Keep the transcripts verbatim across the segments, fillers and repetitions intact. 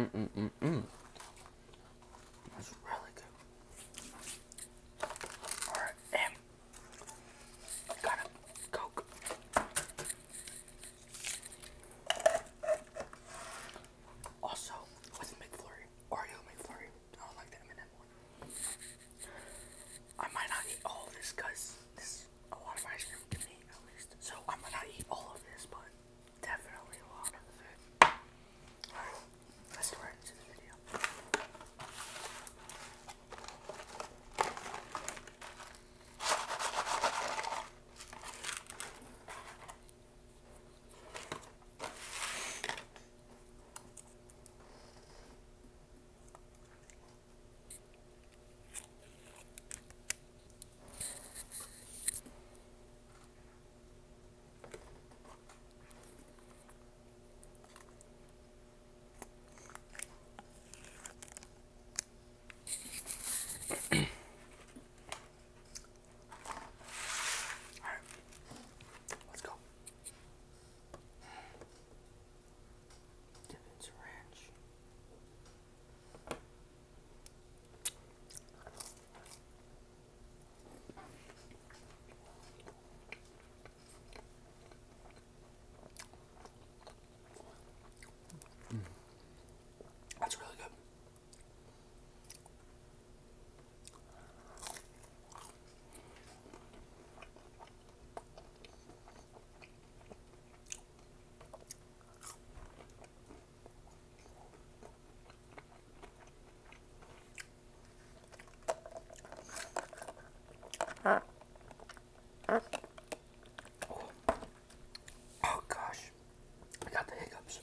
Mm-mm-mm-mm. That's really good. Alright, and got a Coke. Also, with McFlurry, Oreo McFlurry. I don't like the M and M one. I might not eat all of this because this is a lot of ice cream to me, at least. So I might not eat all of this, but definitely a lot of it. Alright, let's get right into this video. Alright, let's go. Dividends Ranch. That's really good. Oh gosh, I got the hiccups.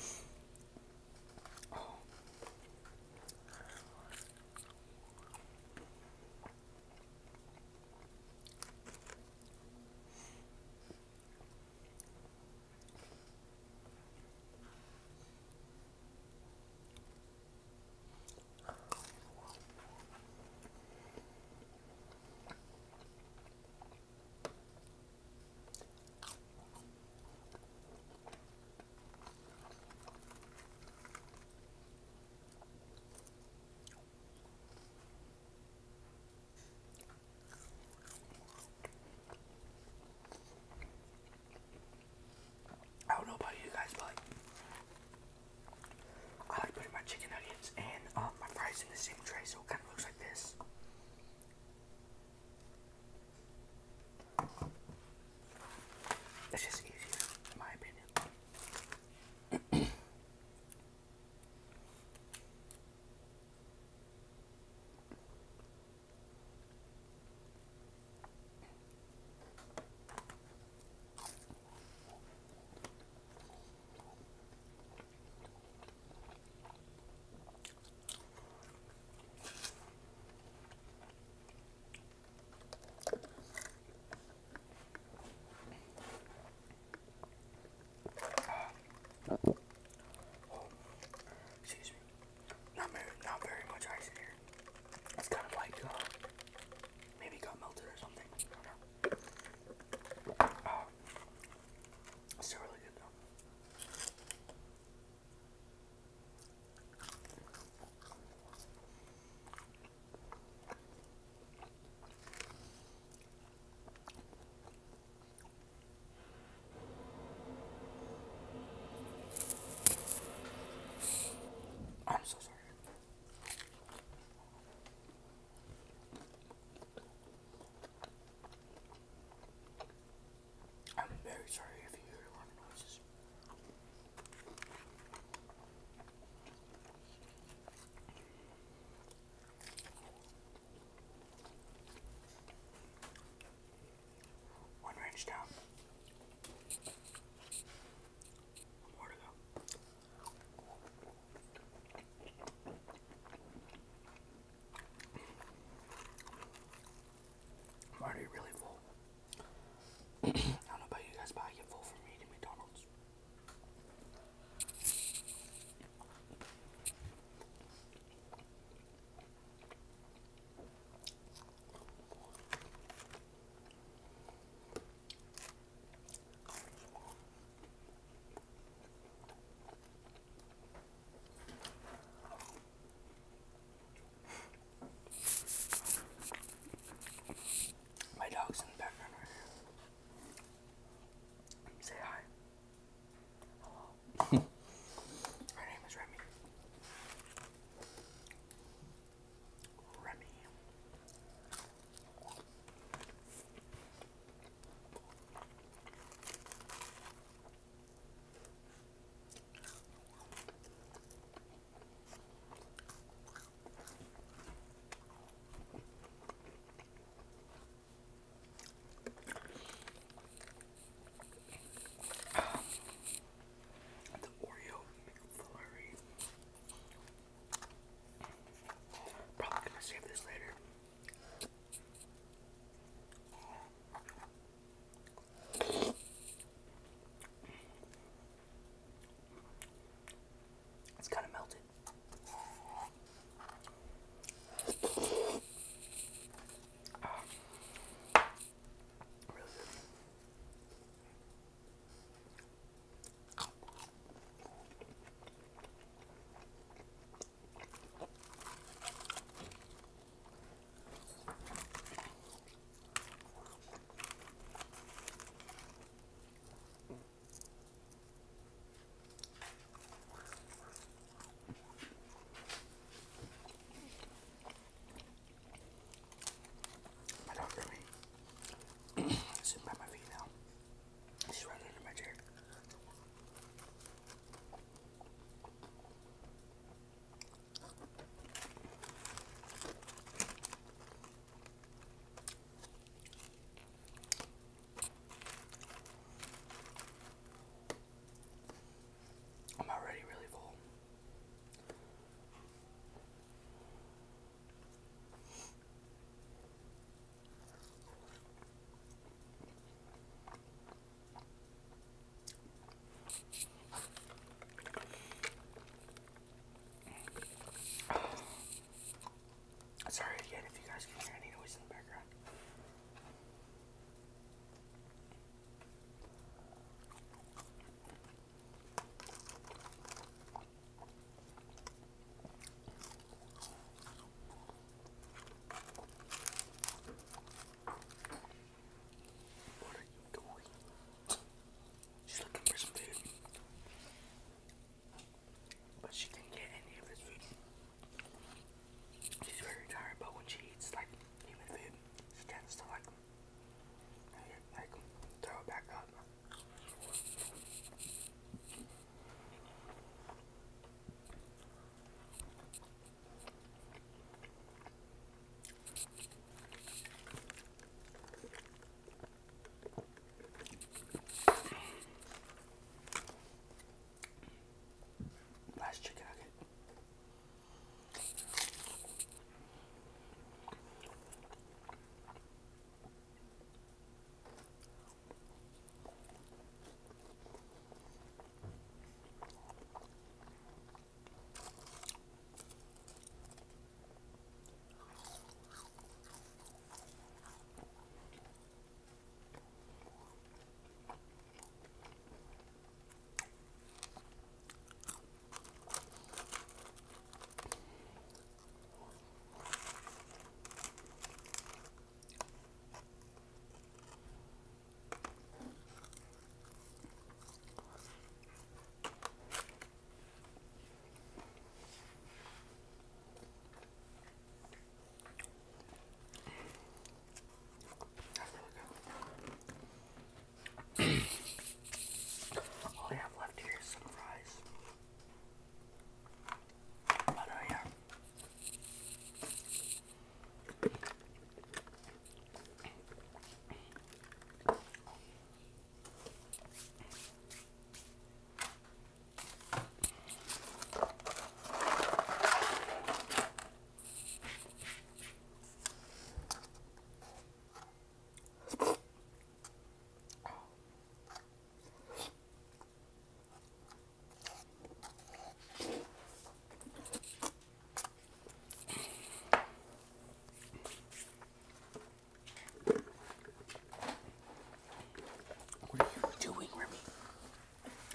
Oh. I don't know about you guys, but I like putting my chicken nuggets and uh, my fries in the same tray, so it kind of looks like this. It's just easier, in my opinion.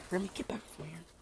Remy, get back from here.